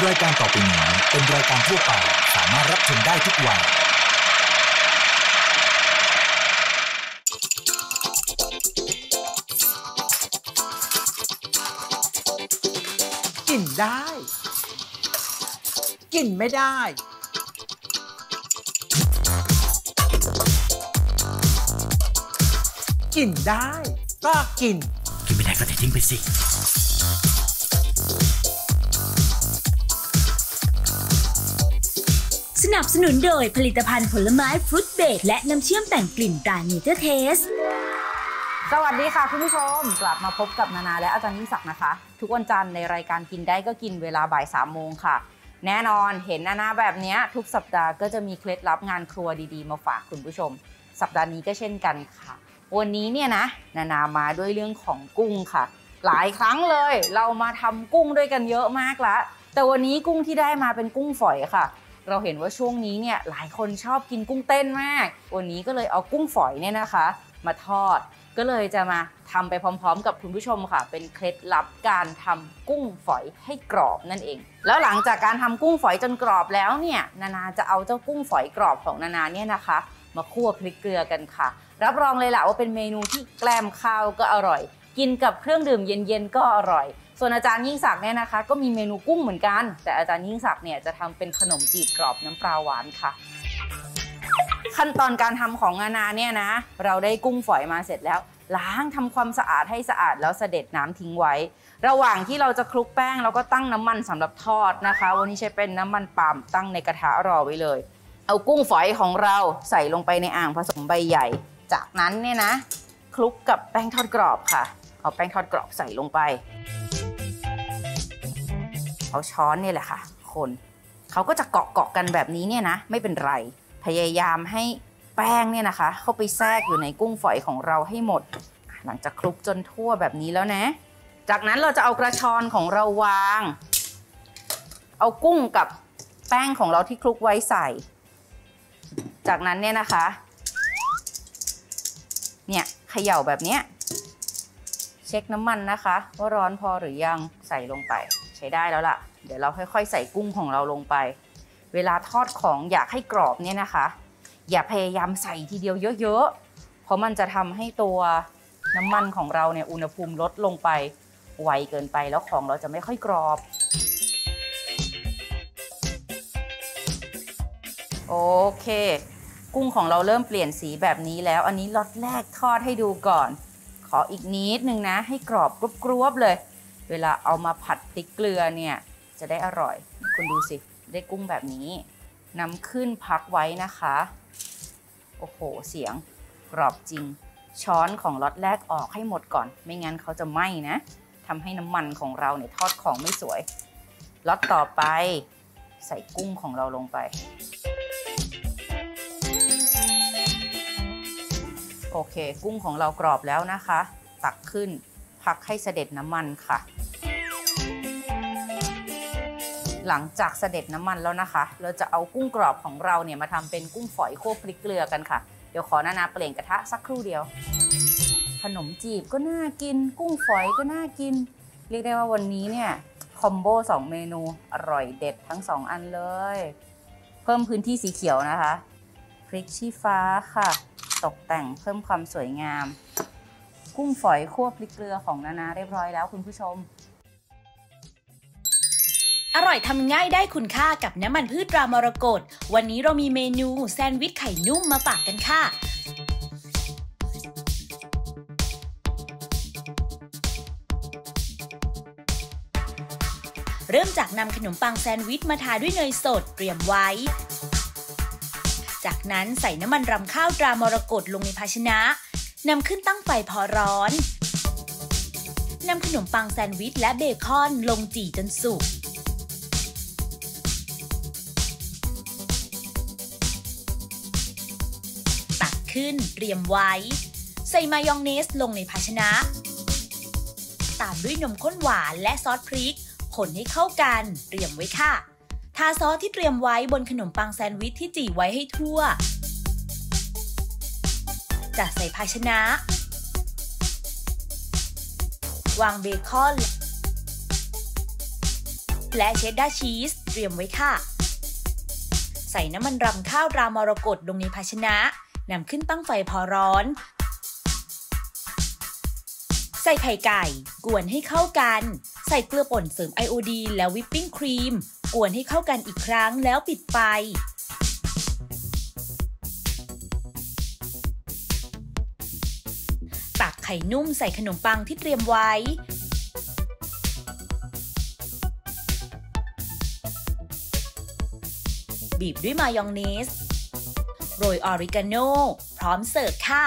รายการต่อไปนี้เป็นรายการทั่วไปสามารถรับชมได้ทุกวัยกินได้กินไม่ได้กินได้ก็กินไม่ได้ก็ทิ้งไปสิสนับสนุนโดยผลิตภัณฑ์ผลไม้ฟรุตเบรดและน้ำเชื่อมแต่งกลิ่นตราเนเจอร์เทสสวัสดีค่ะคุณผู้ชมกลับมาพบกับนานาและอาจารย์ยิ่งศักดิ์นะคะทุกวันจันทร์ในรายการกินได้ก็กินเวลาบ่าย 3 โมงค่ะแน่นอนเห็นนานาแบบนี้ทุกสัปดาห์ก็จะมีเคล็ดลับงานครัวดีๆมาฝากคุณผู้ชมสัปดาห์นี้ก็เช่นกันค่ะวันนี้เนี่ยนะนานามาด้วยเรื่องของกุ้งค่ะหลายครั้งเลยเรามาทำกุ้งด้วยกันเยอะมากแล้วแต่วันนี้กุ้งที่ได้มาเป็นกุ้งฝอยค่ะเราเห็นว่าช่วงนี้เนี่ยหลายคนชอบกินกุ้งเต้นมากวันนี้ก็เลยเอากุ้งฝอยเนี่ยนะคะมาทอดก็เลยจะมาทำไปพร้อมๆกับคุณผู้ชมค่ะเป็นเคล็ดลับการทำกุ้งฝอยให้กรอบนั่นเองแล้วหลังจากการทำกุ้งฝอยจนกรอบแล้วเนี่ยนานาจะเอาเจ้ากุ้งฝอยกรอบของนานาเนี่ยนะคะมาคั่วพริกเกลือกันค่ะรับรองเลยแหละว่าเป็นเมนูที่แกล้มข้าวก็อร่อยกินกับเครื่องดื่มเย็นๆก็อร่อยส่วนอาจารย์ยิ่งศักดิ์เนี่ยนะคะก็มีเมนูกุ้งเหมือนกันแต่อาจารย์ยิ่งศักดิ์เนี่ยจะทำเป็นขนมจีบกรอบน้ำปลาหวานค่ะขั้นตอนการทำของนานาเนี่ยนะเราได้กุ้งฝอยมาเสร็จแล้วล้างทำความสะอาดให้สะอาดแล้วเสด็จน้ำทิ้งไว้ระหว่างที่เราจะคลุกแป้งเราก็ตั้งน้ำมันสำหรับทอดนะคะวันนี้ใช้เป็นน้ำมันปาล์มตั้งในกระทะรอไว้เลยเอากุ้งฝอยของเราใส่ลงไปในอ่างผสมใบใหญ่จากนั้นเนี่ยนะคลุกกับแป้งทอดกรอบค่ะเอาแป้งทอดกรอบใส่ลงไปเอาช้อนนี่แหละค่ะคนเขาก็จะเกาะกันแบบนี้เนี่ยนะไม่เป็นไรพยายามให้แป้งเนี่ยนะคะเข้าไปแทรกอยู่ในกุ้งฝอยของเราให้หมดหลังจากคลุกจนทั่วแบบนี้แล้วนะจากนั้นเราจะเอากระชอนของเราวางเอากุ้งกับแป้งของเราที่คลุกไว้ใส่จากนั้นเนี่ยนะคะเนี่ยเขย่าแบบนี้เช็คน้ำมันนะคะว่าร้อนพอหรือยังใส่ลงไปใช้ได้แล้วล่ะเดี๋ยวเราค่อยๆใส่กุ้งของเราลงไปเวลาทอดของอยากให้กรอบเนี่ยนะคะอย่าพยายามใส่ทีเดียวเยอะๆเพราะมันจะทำให้ตัวน้ำมันของเราเนี่ยอุณหภูมิลดลงไปไวเกินไปแล้วของเราจะไม่ค่อยกรอบโอเคกุ้งของเราเริ่มเปลี่ยนสีแบบนี้แล้วอันนี้ล็อตแรกทอดให้ดูก่อนขออีกนิดนึงนะให้กรอบกรุบๆเลยเวลาเอามาผัดพริกเกลือเนี่ยจะได้อร่อยคุณดูสิได้กุ้งแบบนี้นำขึ้นพักไว้นะคะโอ้โหเสียงกรอบจริงช้อนของล็อตแรกออกให้หมดก่อนไม่งั้นเขาจะไหม้นะทำให้น้ำมันของเราเนี่ยทอดของไม่สวยล็อตต่อไปใส่กุ้งของเราลงไปโอเคกุ้งของเรากรอบแล้วนะคะตักขึ้นพักให้เสด็จน้ำมันค่ะหลังจากเสด็จน้ำมันแล้วนะคะเราจะเอากุ้งกรอบของเราเนี่ยมาทำเป็นกุ้งฝอยคั่วพริกเกลือกันค่ะเดี๋ยวขอนานาเปลี่ยนกระทะสักครู่เดียวขนมจีบก็น่ากินกุ้งฝอยก็น่ากินเรียกได้ว่าวันนี้เนี่ยคอมโบ2เมนูอร่อยเด็ดทั้ง2อันเลยเพิ่มพื้นที่สีเขียวนะคะพริกชี้ฟ้าค่ะตกแต่งเพิ่มความสวยงามกุ้งฝอยคั่วพริกเกลือของนานาเรียบร้อยแล้วคุณผู้ชมอร่อยทำง่ายได้คุณค่ากับน้ำมันพืชตรามรกตวันนี้เรามีเมนูแซนด์วิชไข่นุ่มมาฝากกันค่ะเริ่มจากนำขนมปังแซนด์วิชมาทาด้วยเนยสดเตรียมไว้จากนั้นใส่น้ำมันรำข้าวตรามรกตลงในภาชนะนำขึ้นตั้งไฟพอร้อนนำขนมปังแซนด์วิชและเบคอนลงจี่จนสุกตักขึ้นเตรียมไว้ใส่มายองเนสลงในภาชนะตามด้วยนมข้นหวานและซอสพริกคนให้เข้ากันเตรียมไว้ค่ะทาซอสที่เตรียมไว้บนขนมปังแซนด์วิชที่จี่ไว้ให้ทั่วจัดใส่ภาชนะวางเบคอนและเชดดาร์ชีสเตรียมไว้ค่ะใส่น้ำมันรำข้าวรามรกตลงในภาชนะนำขึ้นตั้งไฟพอร้อนใส่ไข่ไก่กวนให้เข้ากันใส่เกลือป่นเสริมไอโอดีนและวิปปิ้งครีมกวนให้เข้ากันอีกครั้งแล้วปิดไฟตักไข่นุ่มใส่ขนมปังที่เตรียมไว้บีบด้วยมายองเนสโรยออริกาโนพร้อมเสิร์ฟค่ะ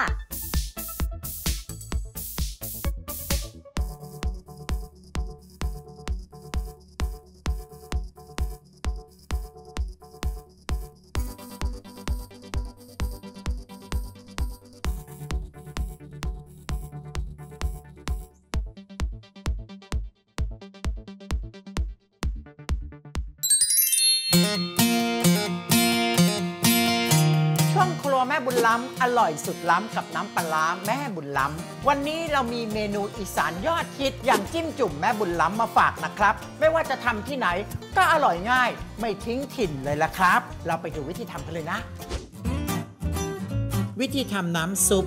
ช่วงครัวแม่บุญล้ำอร่อยสุดล้ำกับน้ำปลาร้าแม่บุญล้ำวันนี้เรามีเมนูอีสานยอดฮิตอย่างจิ้มจุ่มแม่บุญล้ำมาฝากนะครับไม่ว่าจะทำที่ไหนก็อร่อยง่ายไม่ทิ้งถิ่นเลยละครับเราไปดูวิธีทำกันเลยนะวิธีทำน้ำซุป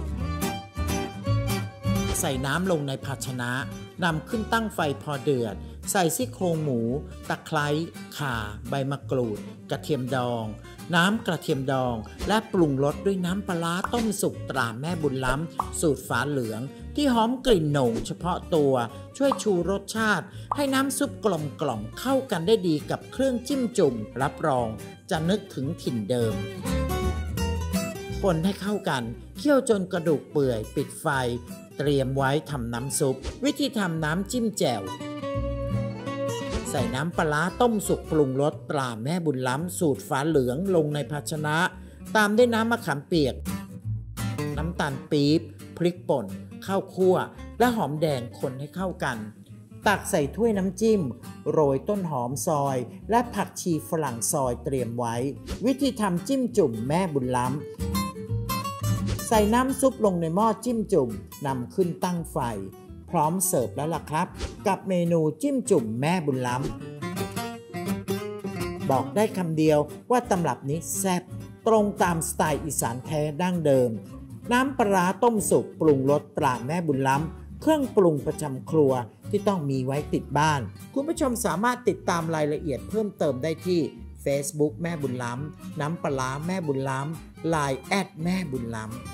ใส่น้ำลงในภาชนะนำขึ้นตั้งไฟพอเดือดใส่ซี่โครงหมูตะไคร้ข่าใบมะกรูดกระเทียมดองน้ำกระเทียมดองและปรุงรสด้วยน้ำปลาร้าต้มสุกตราแม่บุญล้ำสูตรฝาเหลืองที่หอมกลิ่นโหน่งเฉพาะตัวช่วยชูรสชาติให้น้ำซุปกลมกล่อมเข้ากันได้ดีกับเครื่องจิ้มจุ่มรับรองจะนึกถึงถิ่นเดิมคนให้เข้ากันเคี่ยวจนกระดูกเปื่อยปิดไฟเตรียมไว้ทำน้ำซุปวิธีทำน้ำจิ้มแจ่วใส่น้ำปลาร้าต้มสุกปรุงรสตราแม่บุญล้ำสูตรฝาเหลืองลงในภาชนะตามด้วยน้ำมะขามเปียกน้ำตาลปี๊บพริกป่นข้าวคั่วและหอมแดงคนให้เข้ากันตักใส่ถ้วยน้ำจิ้มโรยต้นหอมซอยและผักชีฝรั่งซอยเตรียมไว้วิธีทำจิ้มจุ่มแม่บุญล้ำใส่น้ำซุปลงในหม้อจิ้มจุ่มนำขึ้นตั้งไฟพร้อมเสิร์ฟแล้วล่ะครับกับเมนูจิ้มจุ่มแม่บุญล้ำบอกได้คำเดียวว่าตำรับนี้แซ่บตรงตามสไตล์อีสานแท้ดั้งเดิมน้ำปลาร้าต้มสุกปรุงรสตราแม่บุญล้ำเครื่องปรุงประจำครัวที่ต้องมีไว้ติดบ้านคุณผู้ชมสามารถติดตามรายละเอียดเพิ่มเติมได้ที่ Facebook แม่บุญล้ำน้ำปลาร้าแม่บุญล้ำ LINE แอดแม่บุญล้ำ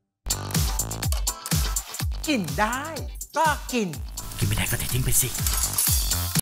กินได้ก็กินไม่ได้ก็ทิ้งไปสิ